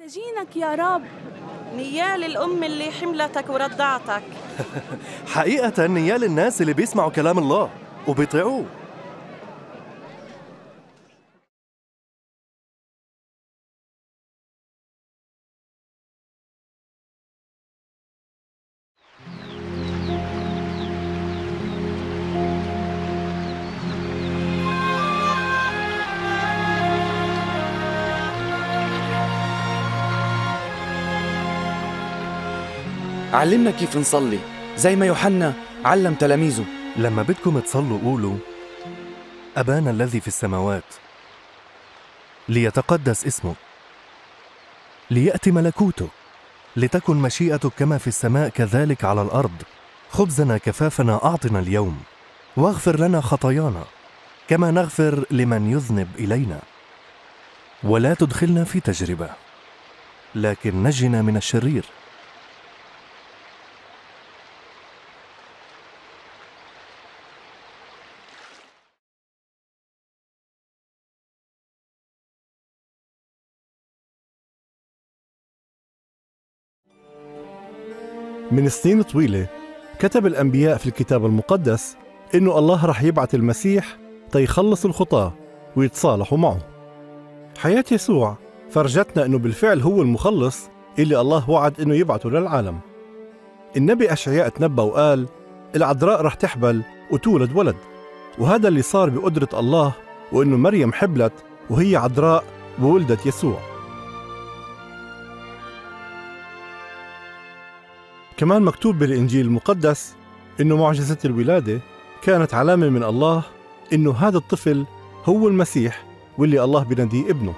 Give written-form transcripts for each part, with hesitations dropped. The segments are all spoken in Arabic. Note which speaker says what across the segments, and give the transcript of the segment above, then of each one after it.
Speaker 1: محتاجينك يا رب. نيال الأم اللي حملتك ورضعتك.
Speaker 2: حقيقة نيال الناس اللي بيسمعوا كلام الله وبيطيعوه.
Speaker 3: علمنا كيف نصلي زي ما يوحنا علم تلاميذه.
Speaker 2: لما بدكم تصلوا قولوا: أبانا الذي في السماوات، ليتقدس اسمك، ليأتي ملكوتك، لتكن مشيئتك كما في السماء كذلك على الأرض. خبزنا كفافنا أعطنا اليوم، واغفر لنا خطايانا كما نغفر لمن يذنب إلينا، ولا تدخلنا في تجربة لكن نجنا من الشرير.
Speaker 4: من سنين طويلة كتب الأنبياء في الكتاب المقدس إنه الله رح يبعث المسيح تيخلص الخطاة ويتصالحوا معه. حياة يسوع فرجتنا إنه بالفعل هو المخلص اللي الله وعد إنه يبعثه للعالم. النبي أشعياء تنبأ وقال: العذراء رح تحبل وتولد ولد، وهذا اللي صار بقدرة الله، وإنه مريم حبلت وهي عذراء وولدت يسوع. كمان مكتوب بالإنجيل المقدس إنه معجزة الولادة كانت علامة من الله إنه هذا الطفل هو المسيح واللي الله بيناديه ابنه.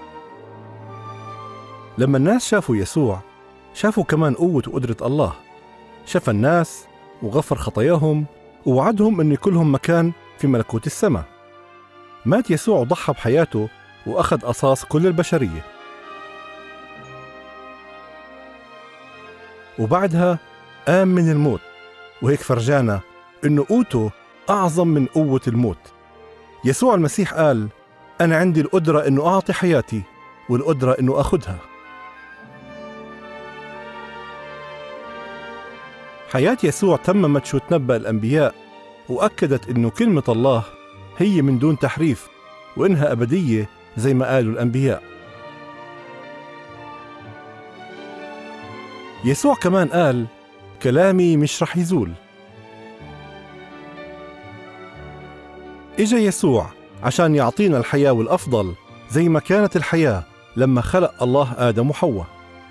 Speaker 4: لما الناس شافوا يسوع شافوا كمان قوة وقدرة الله. شاف الناس وغفر خطاياهم ووعدهم إنه يكون مكان في ملكوت السماء. مات يسوع وضحى بحياته وأخذ قصاص كل البشرية، وبعدها قام من الموت، وهيك فرجانا إنه قوته أعظم من قوة الموت. يسوع المسيح قال: أنا عندي القدرة إنه أعطي حياتي والقدرة إنه أخذها. حياة يسوع تممت شو تنبأ الأنبياء، وأكدت إنه كلمة الله هي من دون تحريف، وإنها أبدية زي ما قالوا الأنبياء. يسوع كمان قال: كلامي مش رح يزول. إجا يسوع عشان يعطينا الحياة والأفضل زي ما كانت الحياة لما خلق الله آدم وحواء.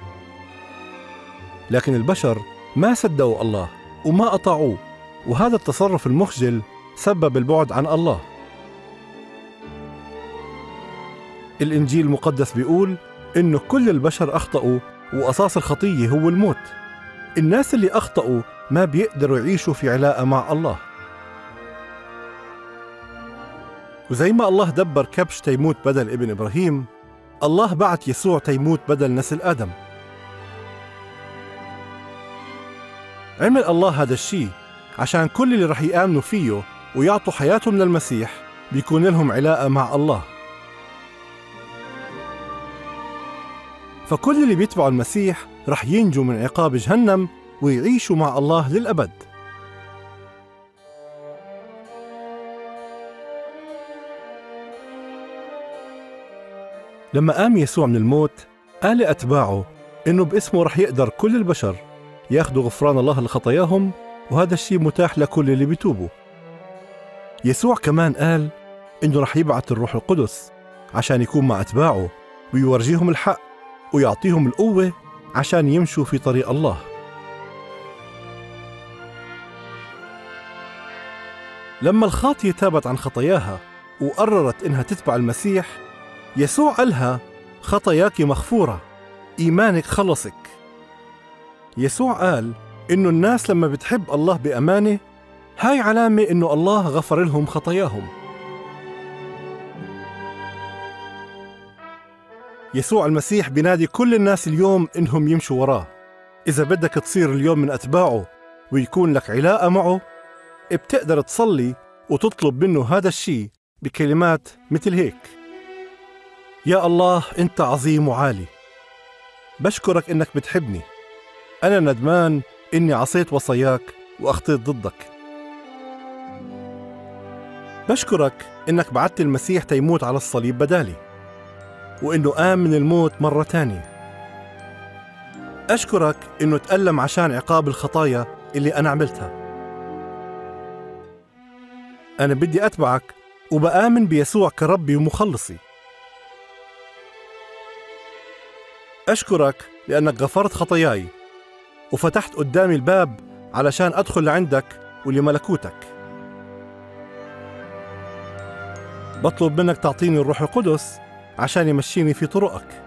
Speaker 4: لكن البشر ما صدقوا الله وما أطاعوه، وهذا التصرف المخجل سبب البعد عن الله. الإنجيل المقدس بيقول إنه كل البشر أخطأوا، وأساس الخطية هو الموت. الناس اللي أخطأوا ما بيقدروا يعيشوا في علاقة مع الله. وزي ما الله دبر كبش تيموت بدل ابن إبراهيم، الله بعت يسوع تيموت بدل نسل آدم. عمل الله هذا الشيء عشان كل اللي رح يآمنوا فيه ويعطوا حياتهم للمسيح بيكون لهم علاقة مع الله. فكل اللي بيتبعوا المسيح رح ينجوا من عقاب جهنم ويعيشوا مع الله للأبد. لما قام يسوع من الموت قال لأتباعه إنه باسمه رح يقدر كل البشر ياخدوا غفران الله لخطاياهم، وهذا الشيء متاح لكل اللي بيتوبوا. يسوع كمان قال إنه رح يبعث الروح القدس عشان يكون مع أتباعه ويورجيهم الحق ويعطيهم القوة عشان يمشوا في طريق الله. لما الخاطية تابت عن خطاياها وقررت إنها تتبع المسيح، يسوع قالها: خطاياك مغفورة، إيمانك خلصك. يسوع قال إنه الناس لما بتحب الله بأمانة هاي علامة إنه الله غفر لهم خطاياهم. يسوع المسيح بينادي كل الناس اليوم إنهم يمشوا وراه. إذا بدك تصير اليوم من أتباعه ويكون لك علاقة معه، بتقدر تصلي وتطلب منه هذا الشيء بكلمات مثل هيك: يا الله أنت عظيم وعالي، بشكرك إنك بتحبني. أنا ندمان إني عصيت وصاياك وأخطيت ضدك. بشكرك إنك بعت المسيح تيموت على الصليب بدالي، وإنه قام من الموت مرة تانية. أشكرك إنه تألم عشان عقاب الخطايا اللي أنا عملتها. أنا بدي أتبعك وبآمن بيسوع كربي ومخلصي. أشكرك لأنك غفرت خطاياي وفتحت قدامي الباب علشان أدخل لعندك ولملكوتك. بطلب منك تعطيني الروح القدس عشان يمشيني في طرقك،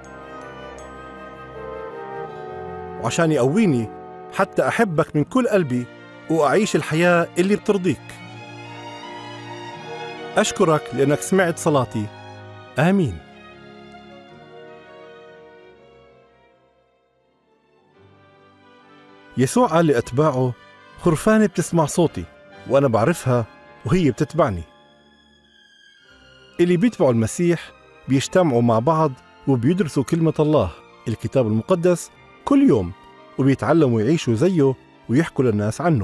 Speaker 4: وعشان يقويني حتى أحبك من كل قلبي وأعيش الحياة اللي بترضيك. أشكرك لأنك سمعت صلاتي. آمين. يسوع قال لأتباعه: خرفاني بتسمع صوتي وأنا بعرفها وهي بتتبعني. اللي بيتبعوا المسيح بيجتمعوا مع بعض وبيدرسوا كلمة الله الكتاب المقدس كل يوم، وبيتعلموا يعيشوا زيه ويحكوا للناس عنه.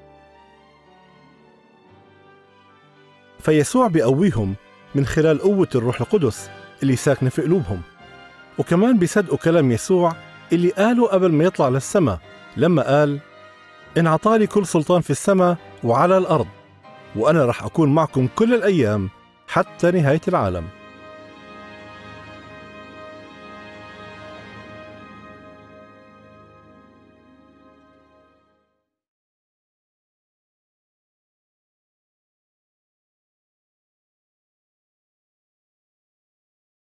Speaker 4: فيسوع بيقويهم من خلال قوة الروح القدس اللي ساكنة في قلوبهم، وكمان بيصدقوا كلام يسوع اللي قاله قبل ما يطلع للسماء، لما قال: إن عطالي كل سلطان في السماء وعلى الأرض، وأنا رح أكون معكم كل الأيام حتى نهاية العالم.